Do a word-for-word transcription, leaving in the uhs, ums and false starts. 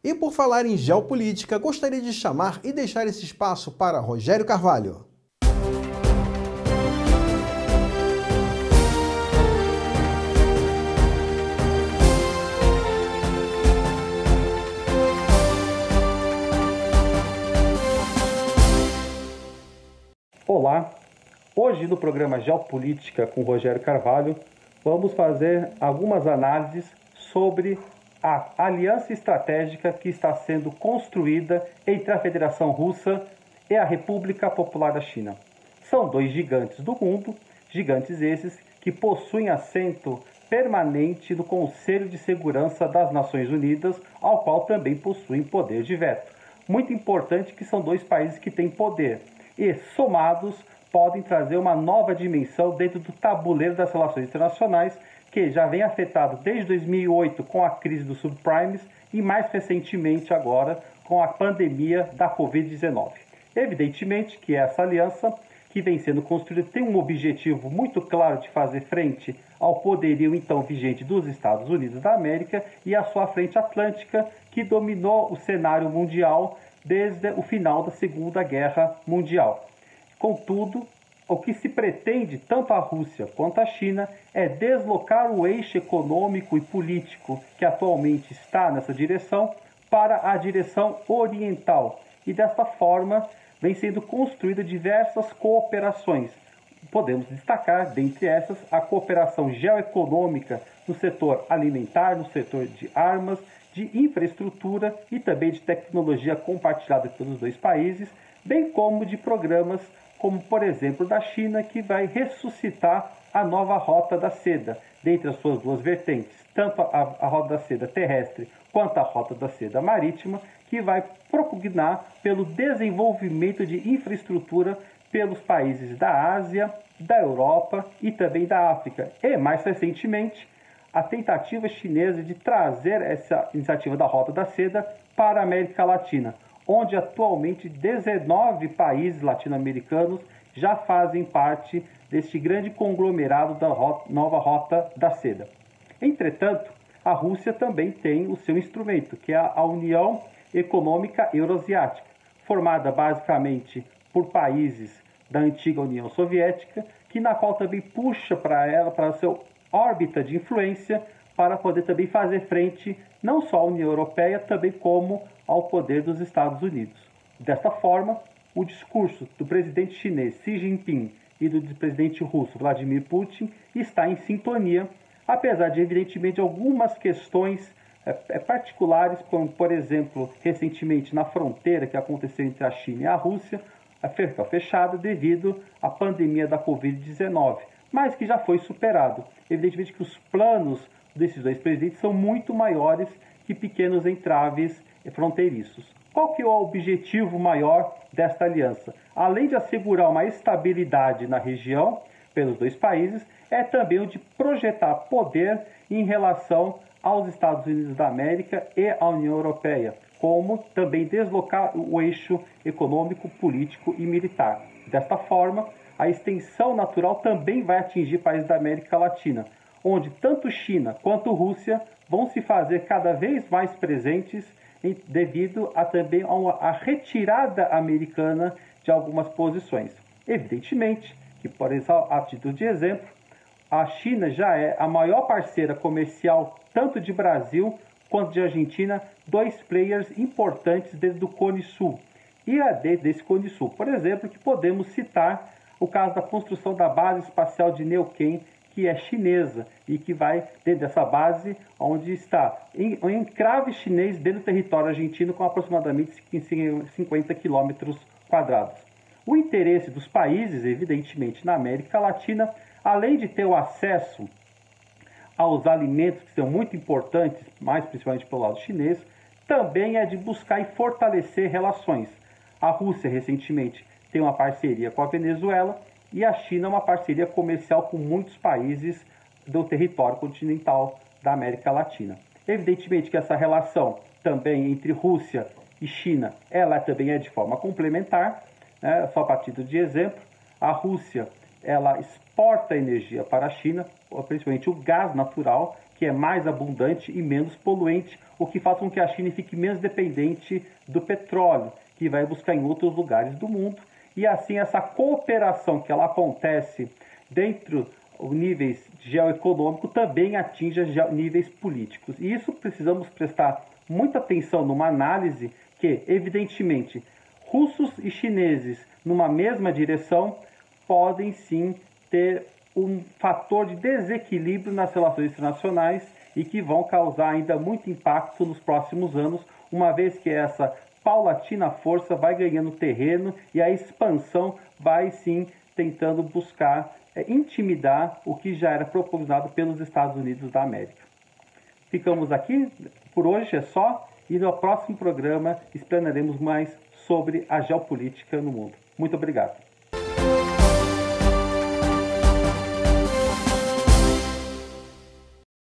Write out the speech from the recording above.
E por falar em geopolítica, gostaria de chamar e deixar esse espaço para Rogério Carvalho. Olá, hoje no programa Geopolítica com Rogério Carvalho, vamos fazer algumas análises sobre a aliança estratégica que está sendo construída entre a Federação Russa e a República Popular da China. São dois gigantes do mundo, gigantes esses que possuem assento permanente no Conselho de Segurança das Nações Unidas, ao qual também possuem poder de veto. Muito importante que são dois países que têm poder e, somados, podem trazer uma nova dimensão dentro do tabuleiro das relações internacionais, que já vem afetado desde dois mil e oito com a crise dos subprimes e mais recentemente agora com a pandemia da covid dezenove. Evidentemente que essa aliança que vem sendo construída tem um objetivo muito claro de fazer frente ao poderio então vigente dos Estados Unidos da América e à sua frente atlântica, que dominou o cenário mundial desde o final da Segunda Guerra Mundial. Contudo, o que se pretende, tanto a Rússia quanto a China, é deslocar o eixo econômico e político que atualmente está nessa direção para a direção oriental. E desta forma, vem sendo construídas diversas cooperações. Podemos destacar, dentre essas, a cooperação geoeconômica no setor alimentar, no setor de armas, de infraestrutura e também de tecnologia compartilhada pelos dois países, bem como de programas como, por exemplo, da China, que vai ressuscitar a nova Rota da Seda, dentre as suas duas vertentes, tanto a, a Rota da Seda terrestre quanto a Rota da Seda marítima, que vai propugnar pelo desenvolvimento de infraestrutura pelos países da Ásia, da Europa e também da África. E, mais recentemente, a tentativa chinesa de trazer essa iniciativa da Rota da Seda para a América Latina, onde atualmente dezenove países latino-americanos já fazem parte deste grande conglomerado da rota, nova Rota da Seda. Entretanto, a Rússia também tem o seu instrumento, que é a União Econômica Euroasiática, formada basicamente por países da antiga União Soviética, que na qual também puxa para ela, para a sua órbita de influência, para poder também fazer frente não só à União Europeia, também como ao poder dos Estados Unidos. Desta forma, o discurso do presidente chinês Xi Jinping e do presidente russo Vladimir Putin está em sintonia, apesar de, evidentemente, algumas questões é, particulares, como, por exemplo, recentemente na fronteira que aconteceu entre a China e a Rússia, ficou fechada devido à pandemia da covid dezenove, mas que já foi superado. Evidentemente que os planos desses dois presidentes são muito maiores que pequenos entraves fronteiriços. Qual que é o objetivo maior desta aliança? Além de assegurar uma estabilidade na região pelos dois países, é também o de projetar poder em relação aos Estados Unidos da América e à União Europeia, como também deslocar o eixo econômico, político e militar. Desta forma, a extensão natural também vai atingir países da América Latina, onde tanto China quanto Rússia vão se fazer cada vez mais presentes em, devido a também a, uma, a retirada americana de algumas posições. Evidentemente que, por exemplo, a título de exemplo, a China já é a maior parceira comercial tanto de Brasil quanto de Argentina, dois players importantes desde o Cone Sul. E é desde esse Cone Sul, por exemplo, que podemos citar o caso da construção da base espacial de Neuquén, que é chinesa e que vai dentro dessa base, onde está um encrave chinês dentro do território argentino com aproximadamente cinquenta quilômetros quadrados. O interesse dos países, evidentemente, na América Latina, além de ter o acesso aos alimentos que são muito importantes, mais principalmente pelo lado chinês, também é de buscar e fortalecer relações. A Rússia, recentemente, tem uma parceria com a Venezuela e a China uma parceria comercial com muitos países do território continental da América Latina. Evidentemente que essa relação também entre Rússia e China, ela também é de forma complementar, né? Só a título de exemplo, a Rússia ela exporta energia para a China, principalmente o gás natural, que é mais abundante e menos poluente, o que faz com que a China fique menos dependente do petróleo, que vai buscar em outros lugares do mundo. E assim essa cooperação que ela acontece dentro dos níveis geoeconômicos também atinge níveis políticos. E isso precisamos prestar muita atenção numa análise que, evidentemente, russos e chineses numa mesma direção podem sim ter um fator de desequilíbrio nas relações internacionais e que vão causar ainda muito impacto nos próximos anos, uma vez que essa paulatina força vai ganhando terreno e a expansão vai sim tentando buscar é, intimidar o que já era propugnado pelos Estados Unidos da América. Ficamos aqui, por hoje é só, e no próximo programa explanaremos mais sobre a geopolítica no mundo. Muito obrigado.